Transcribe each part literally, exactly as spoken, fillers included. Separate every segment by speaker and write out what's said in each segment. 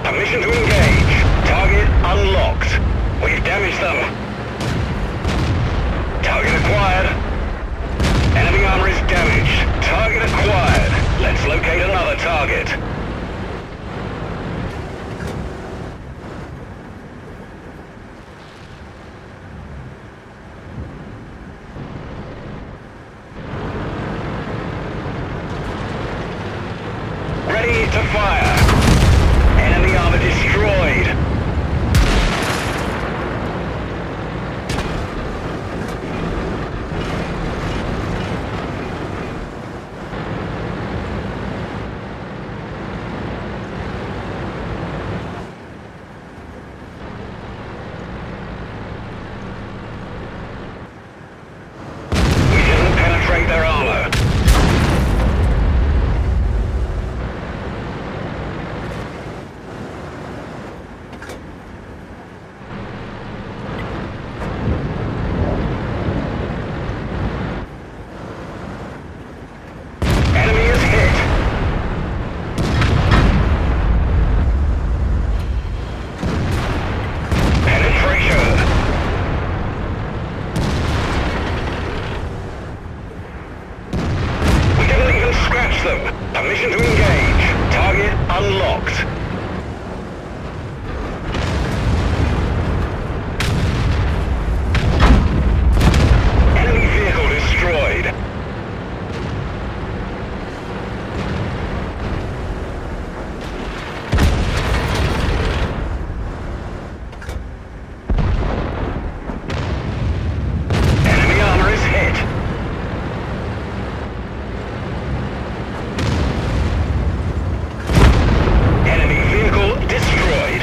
Speaker 1: Permission to engage. Target unlocked. We've damaged them. Target acquired. Enemy armor is damaged. Target acquired. Let's locate another target. Ready to fire. Enemy armor destroyed. We didn't penetrate their armor. Enemy is hit. Penetration. We didn't even scratch them. Permission to engage. Target unlocked. Enemy vehicle destroyed. Enemy armor is hit. Enemy vehicle destroyed.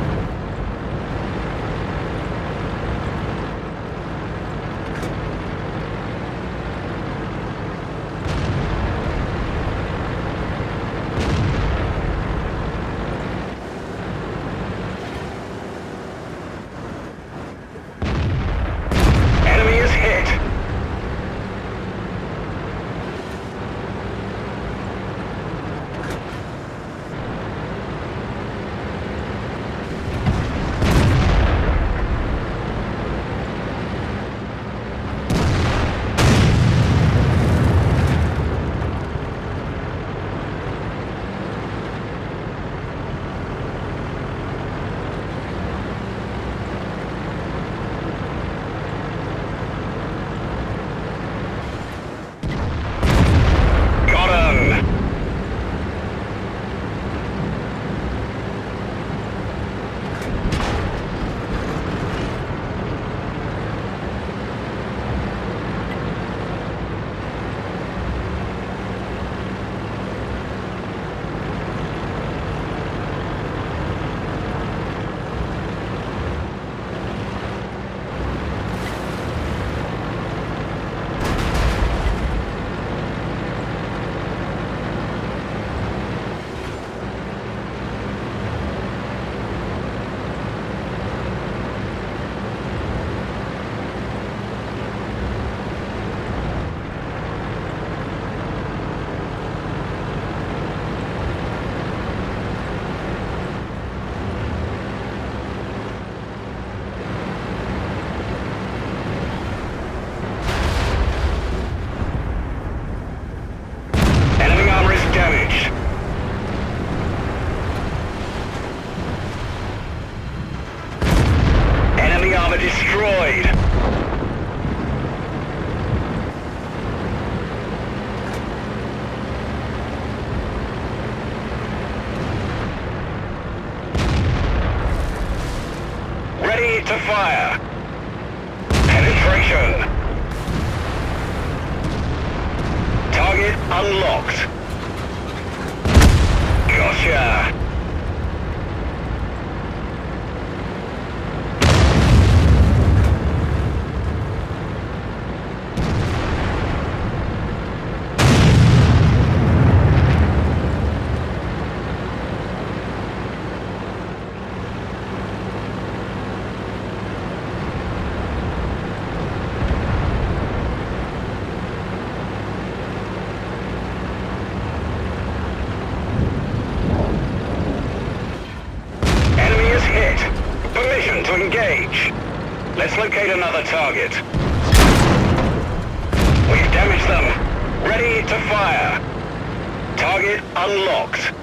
Speaker 1: Enemy is hit. Got him. Enemy armor is damaged. Enemy armor destroyed. Ready to fire. Penetration. Target unlocked. Gotcha. to engage. Let's locate another target. We've damaged them. Ready to fire. Target unlocked.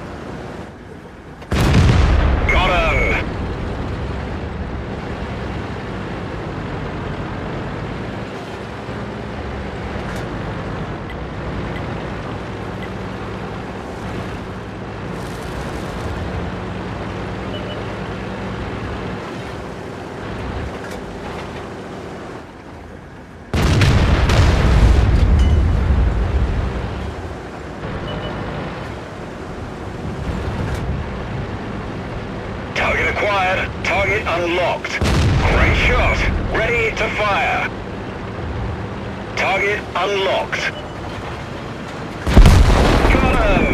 Speaker 1: Got 'em. Target acquired. Target unlocked. Great shot. Ready to fire. Target unlocked. Got him!